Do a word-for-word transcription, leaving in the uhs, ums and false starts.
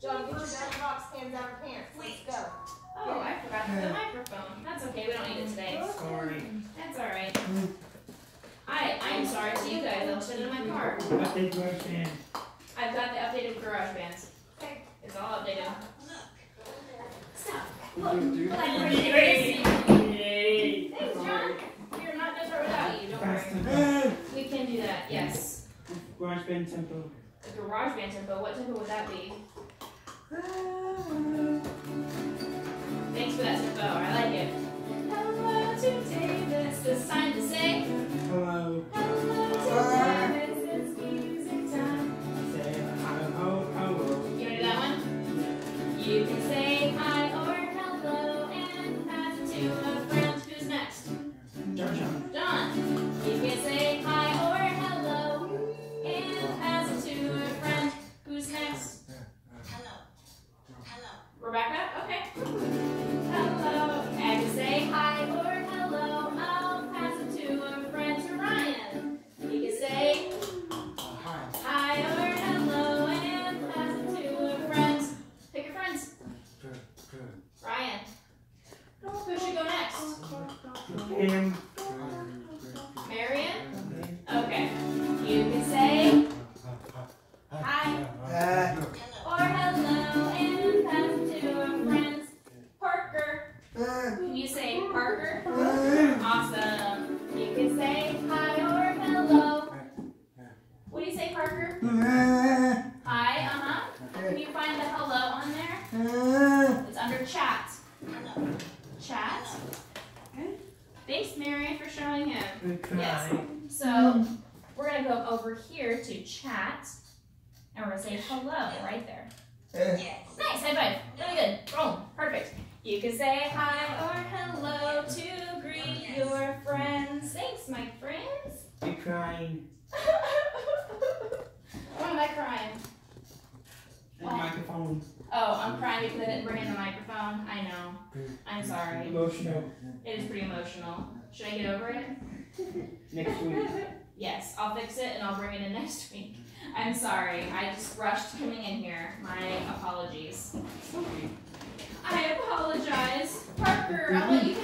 John, get your back box, hands out of pants. Let's go. Oh, I forgot the microphone. That's okay, we don't need it today. Sorry. That's alright. I, I'm sorry to you guys, I'll put it in my car. Update garage band. I've got the updated garage bands. Okay, it's all updated. Stop. Look, look, Yay. thanks, John. We're not gonna start without you, don't worry. We can do that, yes. Garage band tempo. The garage band tempo, what tempo would that be? Thanks for that tempo, I like it. Hello today, this is time to say. Hello. Hello today, this is music time. Say hello, hello. You wanna do that one? You can say hi or hello and pass it to a friend. Who's next? John, John. John. You can say hi or hello and pass it to a friend. Who's next? Hello. Hello. Rebecca? Okay. Hello. I can say hi or hello. I'll pass it to a friend, to Ryan. You can say Hi. hi or hello and pass it to a friend. Pick your friends. Ryan. Who should go next? Pam. Marion? Okay. You can say hi or hello and pass it to a friend. Parker. Can you say Parker? Awesome. You can say hi or hello. What do you say, Parker? Hi, uh-huh. Can you find the hello on there? It's under chat. Chat. Thanks, Marion, for showing him. Yes. So we're gonna go over here to chat, and we're gonna say hello right there. Yes. Nice, high five. Really good. Boom. Perfect. You can say hi or hello to greet your friends. Thanks, my friends. You're crying. Why am I crying? The microphone. Oh, I'm crying because I didn't bring in the microphone. I know. I'm sorry. Emotional. It is pretty emotional. Should I get over it? Next week. Yes, I'll fix it and I'll bring it in next week. I'm sorry. I just rushed coming in here. My apologies. I apologize. Parker, I'll let you